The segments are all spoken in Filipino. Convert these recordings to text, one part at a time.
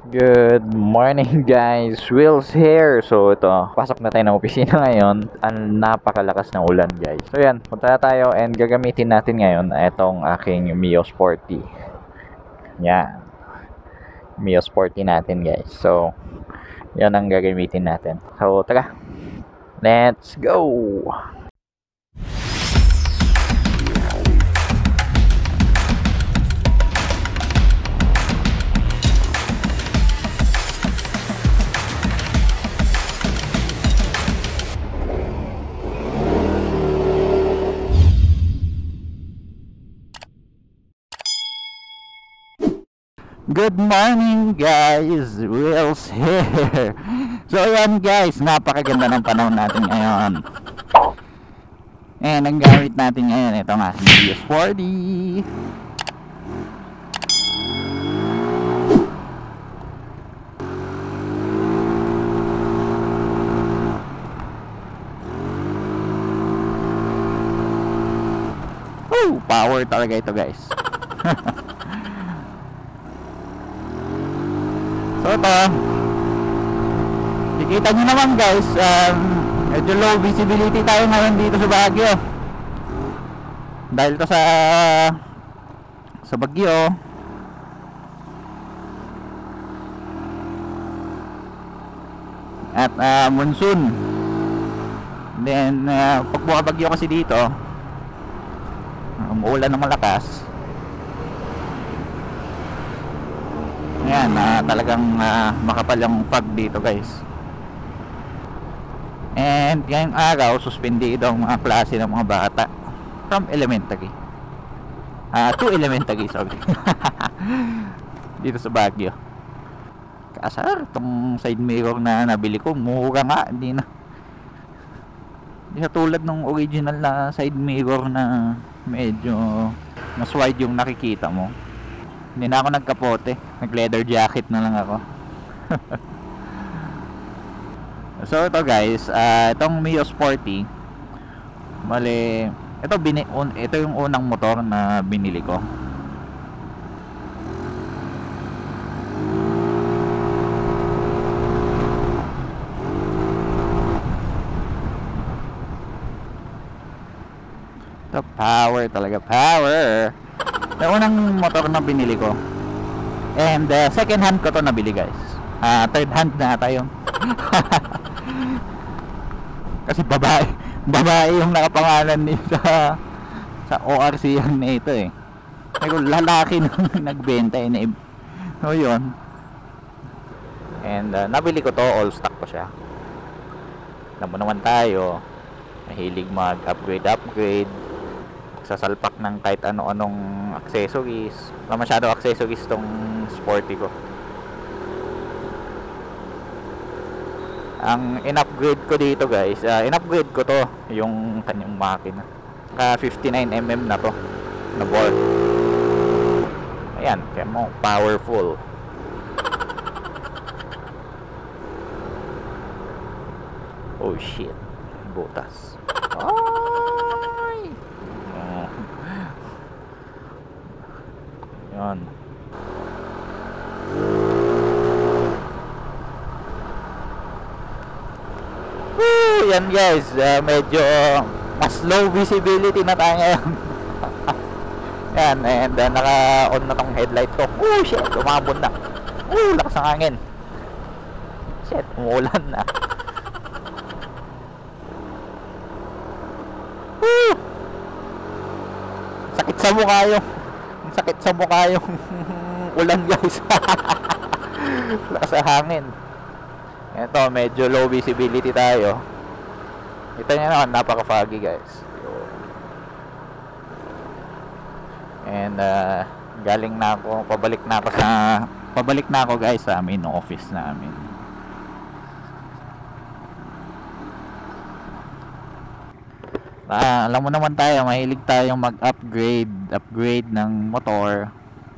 Good morning guys, Will's here. So ito, pasok na tayo ng opisina ngayon. Ang napakalakas ng ulan guys. So yan, punta na tayo and gagamitin natin ngayon itong aking Mio Sporty. Yan, Mio Sporty natin guys. So yan ang gagamitin natin. So tara, let's go! Good morning guys, Will's here. So yan guys, napakaganda ng panahon natin ngayon. And ang gamit natin ngayon, ito nga, Mio Sporty. Woo! Power talaga ito guys. So ito, nakikita nyo naman guys, medyo low visibility tayo ngayon dito sa Baguio dahil to sa bagyo at monsoon. Then pag bagyo kasi dito, umuulan ng malakas. Ayan, talagang makapal yung fog dito guys. And ngayong araw, suspendido ang mga klase ng mga bata from elementary to elementary, sorry. Dito sa Baguio. Kasar, itong side mirror na nabili ko, mura nga, hindi tulad ng original na side mirror na medyo mas wide yung nakikita mo. Hindi na ako nagkapote, nag leather jacket na lang ako. So ito guys, itong Mio Sporty, bale, ito yung unang motor na binili ko. Ito, power talaga, power. Yung unang motor na binili ko, and second hand ko to nabili guys. Third hand na tayo. Kasi babae yung nakapangalan nito sa ORC yan na ito eh. Pero lalaki nung nagbenta eh. So yun. And nabili ko to, all stock ko siya. Alam mo naman tayo, mahilig mag-upgrade, sasalpak ng kahit ano-anong accessories. Wala masyado accessories tong Sporty ko. Ang in-upgrade ko dito guys, in-upgrade ko to, yung kanyang makina. 59mm na to, na board. Ayan, kaya mo, powerful. Oh shit, butas. Ay! Yan. Yan guys, medyo mas low visibility na tayo ngayon. Yan, and naka-on na tong headlight ko. Oh shit, umabot na. Lakas ng hangin. Shit, umuulan na. Sakit sa mukha yung ulan guys. Lakas ng hangin. Ito, medyo low visibility tayo. Ito nyo naman, napaka-foggy guys. And pabalik na ako guys sa amin, office namin. Alam mo naman tayo, mahilig tayong upgrade ng motor.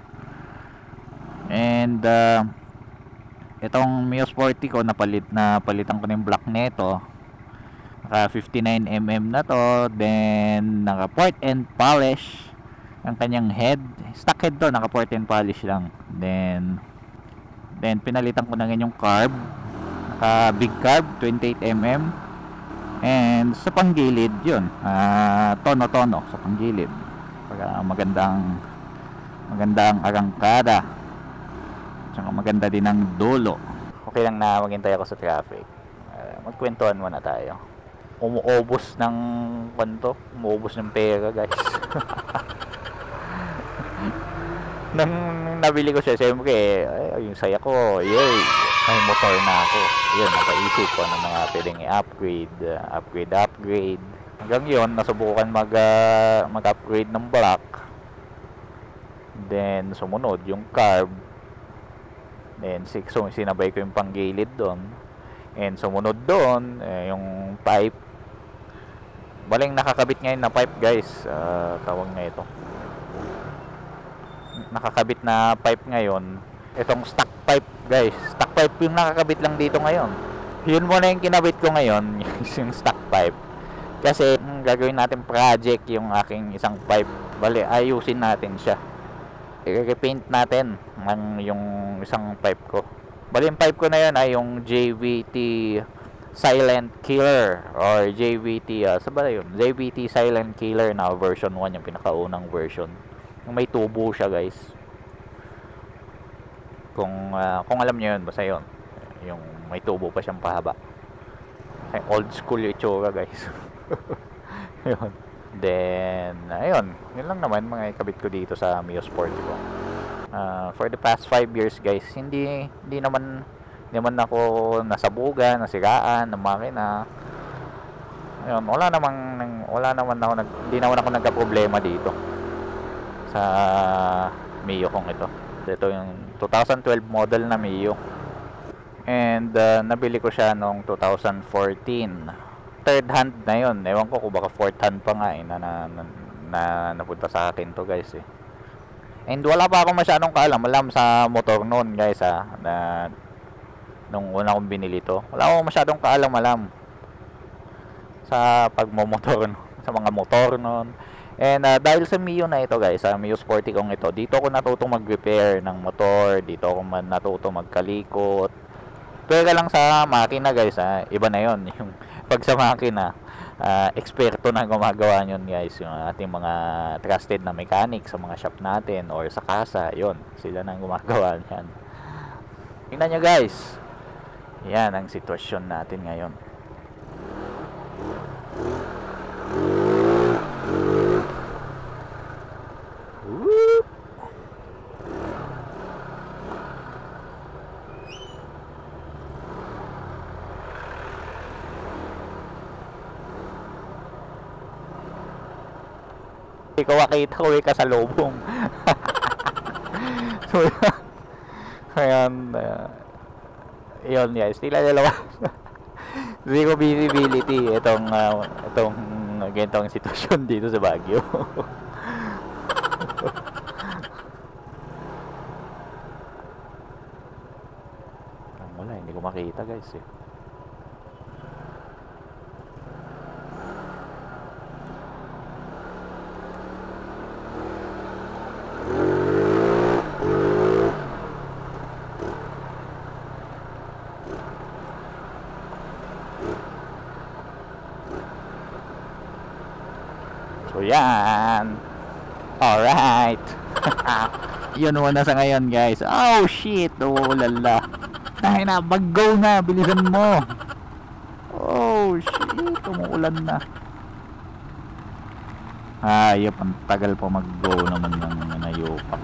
And itong Mio Sporty ko, napalitan ko na yung block nito. Naka 59mm na to. Then naka port and polish ang kanyang head. Stock head to, naka port and polish lang. Then Then pinalitan ko na rin yung carb, naka big carb 28mm. And sa panggilid yun, tono-tono sa panggilid para magandang arangkada, tsaka maganda din ang dulo. Okay lang na maghintay ako sa traffic. Magkwentuhan muna tayo. Umuubos ng pera, guys. Nang nabili ko siya, siyempre yung saya ko, yay, may motor na ako. Yun, napaisip ko ng mga pwedeng i-upgrade. Hanggang yun, nasubukan mag-upgrade ng block. Then sumunod yung carb. Then sinabay ko yung panggilid doon. And sumunod doon yung pipe. Baling nakakabit ngayon na pipe, guys. Tawag na ito. Nakakabit na pipe ngayon. Itong stock pipe, guys. Stock pipe yung nakakabit lang dito ngayon. Yun muna yung kinabit ko ngayon, yung stock pipe. Kasi gagawin natin project yung aking isang pipe. Bali, ayusin natin siya. I-repaint natin yung isang pipe ko. Bali, yung pipe ko na yun ay yung JVT Silent Killer or JVT, JVT Silent Killer na version 1, yung pinakaunang version. Yung may tubo siya, guys. Kung alam niyo yun, basta yun. Yung may tubo pa siyang pahaba. Ay, old school yung itsura, guys. Yun. Then, ayun. Yun lang naman mga ikabit ko dito sa Mio Sportivo. For the past 5 years, guys, hindi naman ako nasabugan, nasiraan ng makina. Ayun, hindi naman ako nagka-problema dito sa Mio kong ito. Ito yung 2012 model na Mio. And nabili ko siya noong 2014. Third hand na yun. Ewan ko kung baka fourth hand pa nga na napunta sa akin to, guys eh. And wala pa ako masyadong kaalam sa motor noon, guys na nung una kong binili to. Wala akong masyadong kaalam sa pagmomotor, sa mga motor noon. And dahil sa Mio na ito, guys, sa Mio Sporty kong ito, dito ako natutong mag-repair ng motor, dito ako natutong magkalikot. Pero lang sa makina, guys, iba na yon. Yung pag sa makina, eksperto na gumagawa nyon, guys, yung ating mga trusted na mechanic sa mga shop natin or sa kasa, yon, sila nang gumagawa niyan. Tingnan nyo, guys, yan ang sitwasyon natin ngayon. Ikaw makita ko kasalubong. So, ayan, yun, guys, tila dalawa. Zero visibility itong ganitong sitwasyon dito sa Baguio. Wala, hindi ko makita, guys eh. So yan. Alright. Yun muna sa ngayon, guys. Oh shit. Oh lala. Dahil na, mag-go na. Bilisan mo. Oh shit. Umuulan na. Ayop, ang tagal pa mag-go naman ng nayupak.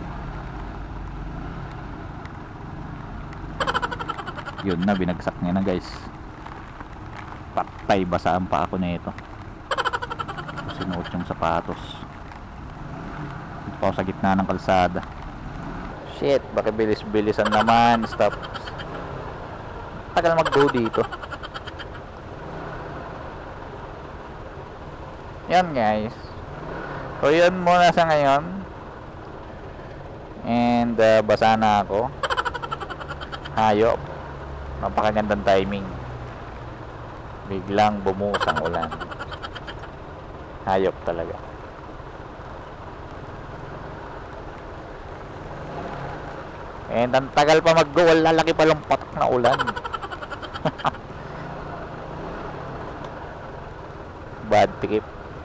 Yun na, binagsak niya na, guys. Patay, basaan pa ako na ito. Sinuot yung sapatos. Ito pa ako sa gitna ng kalsada. Shit, bakit bilis-bilisan naman. Stop. Tagal mag-go dito. Yan, guys. So yun muna sa ngayon. And basa na ako. Hayop. Napakagandang timing. Biglang bumuhos ang ulan. Hayop talaga. And ang tagal pa mag-go, lalaki pa lang patak na ulan. Bad trip.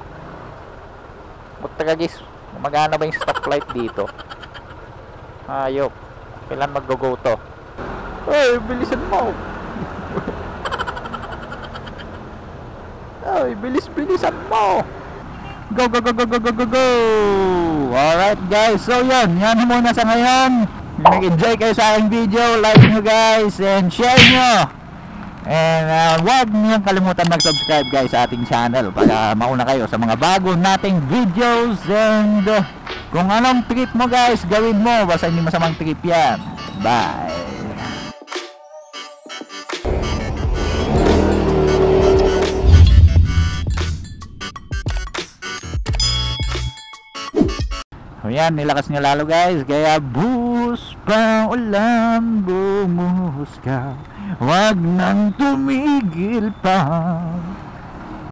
Buta ka guys, magana ba yung stoplight dito? Ayok. Kailan mag-go to? Ay, bilisan mo. Ay, bilisan mo. Go, go, go, go, go, go, go, go. Alright guys, so yun, yan muna sa ngayon. Nag-enjoy kayo sa aking video, like nyo guys, and share nyo. And huwag nyo kalimutan mag-subscribe guys sa ating channel para mauna kayo sa mga bago nating videos. And kung anong trip mo guys, gawin mo, basta hindi masamang trip yan. Bye. Ayan, nilakas nyo lalo guys. Kaya buhos pa ulan, bumuhos ka, wag nang tumigil pa.